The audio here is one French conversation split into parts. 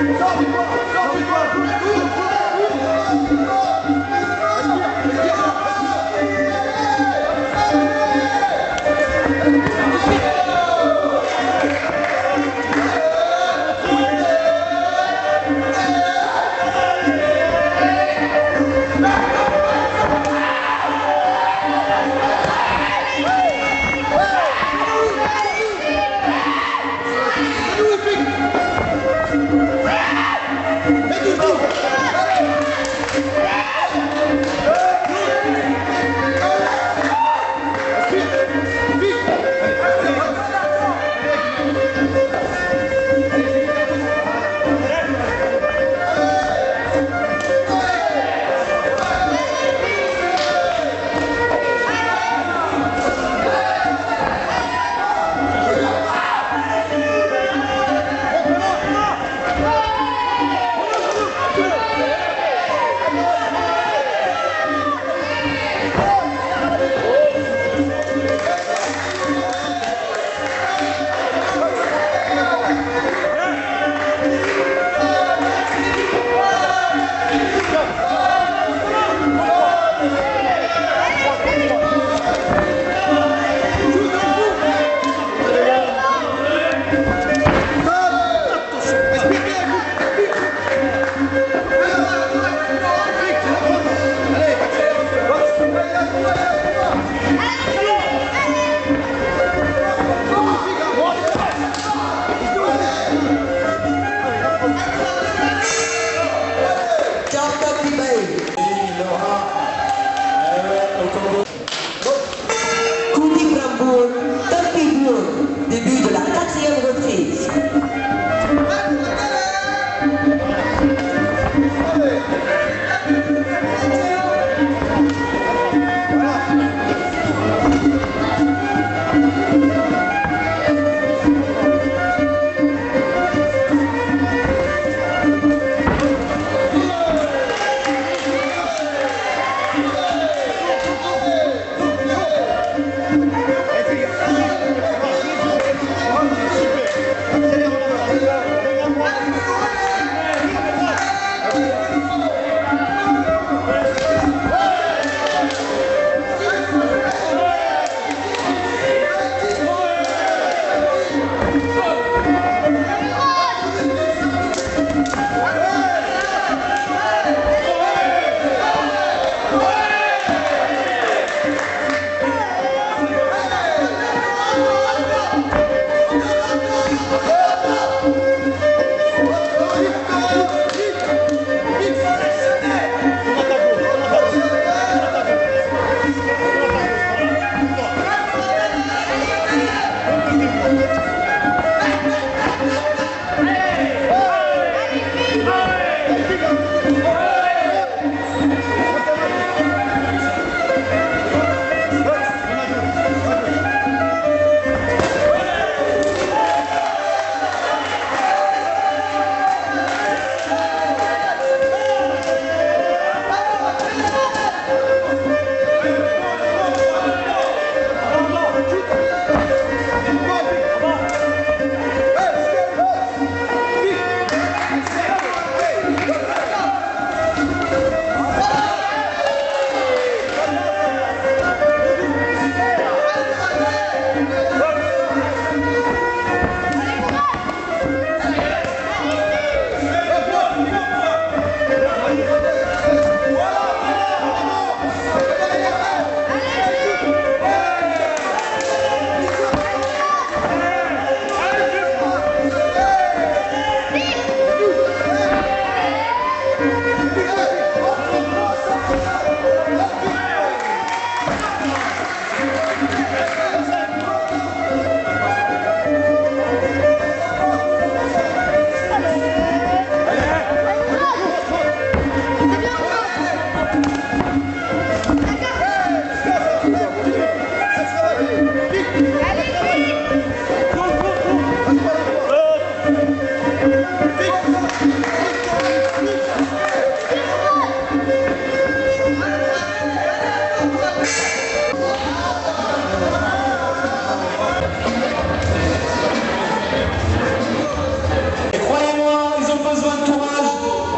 Good.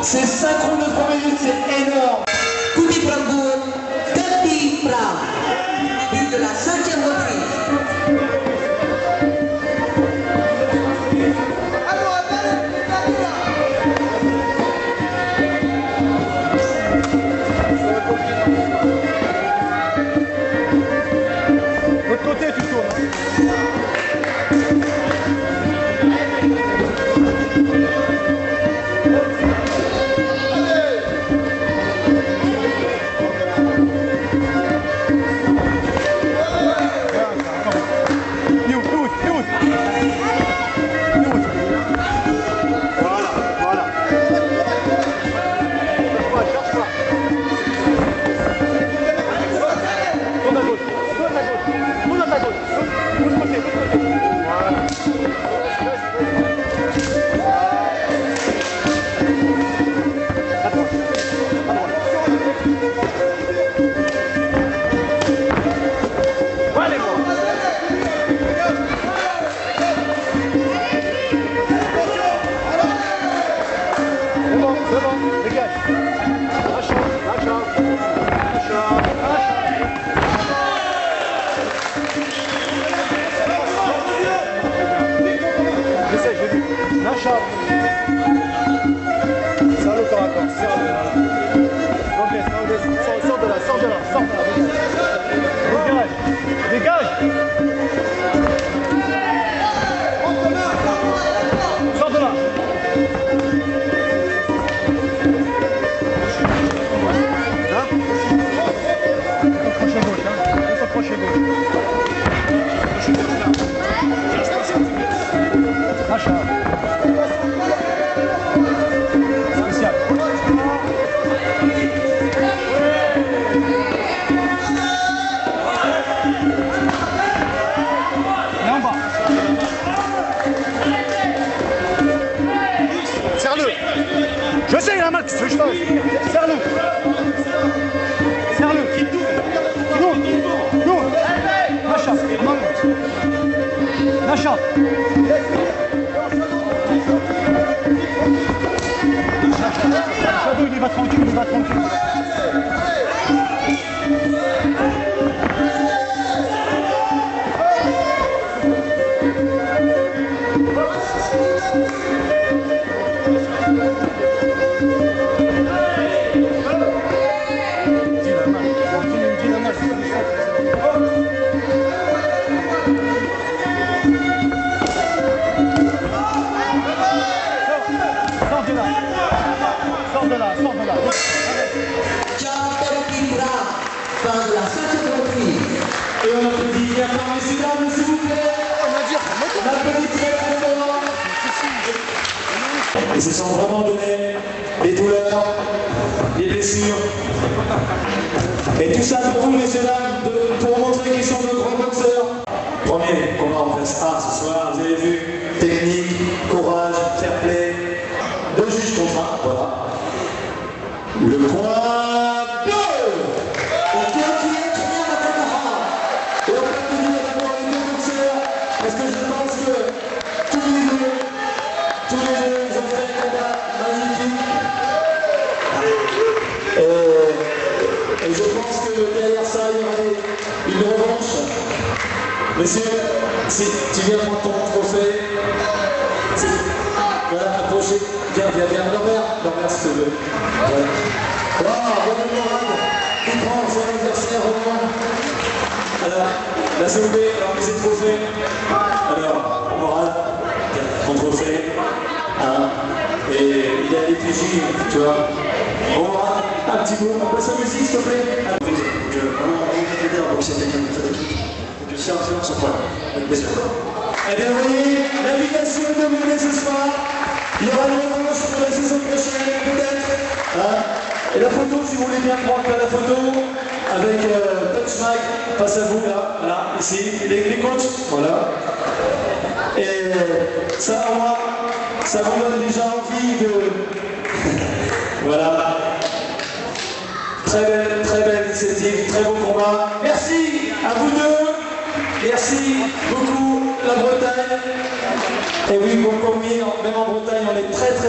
C'est 5 rondes de 3 minutes, c'est énorme. Kuti Prambur, Gati Pram, but de la 5e reprise. L'autre côté, tu tournes. Je sais, il a mal, qu'est-ce que je fais? Serre-le. Serre-le. Qui tourne. Tourne. Nacha. Nacha. Shadow, il va tranquille, Sors de là. Fin de la 5e reprise. Et on applaudit bien fort, messieurs, dames, s'il vous plaît. On applaudit très fort. Ils se sont vraiment donné des douleurs, des blessures. Et tout ça pour vous, messieurs, dames, pour montrer qu'ils sont de grands boxeurs. Premier combat en classe A ce soir, vous avez vu, technique, courage, fair play. 2 juges contre 1, voilà. Le point 2. Parce que je pense que tous les deux, ils ont fait un combat magnifique. Et je pense que derrière ça, il y aura une revanche. Monsieur, si tu viens prendre ton trophée, voilà, approchez, viens, Norbert, s'il te plaît. Voilà. Bonne morale, qui prend son adversaire au moment. Alors, la COB, alors que c'est le trophée. Alors, moral, ton trophée. Hein, et il a l'épigie, tu vois. Bon, moral, un petit mot, on passe la musique, s'il te plaît. On va aider à boxer quelqu'un de cette équipe. Donc, c'est un silence sans problème. Eh bien, vous voyez, l'invitation est terminée ce soir. Il y aura une revanche pour la saison prochaine, peut-être. Hein, et la photo, si vous voulez bien prendre la photo, avec Touch Mike face à vous, là, voilà, ici, les coachs, voilà. Et ça, au moins, ça vous donne déjà envie de... Voilà. Très belle initiative, très beau combat. Merci à vous deux. Merci beaucoup, la Bretagne. Et oui, comme même en Bretagne, on est très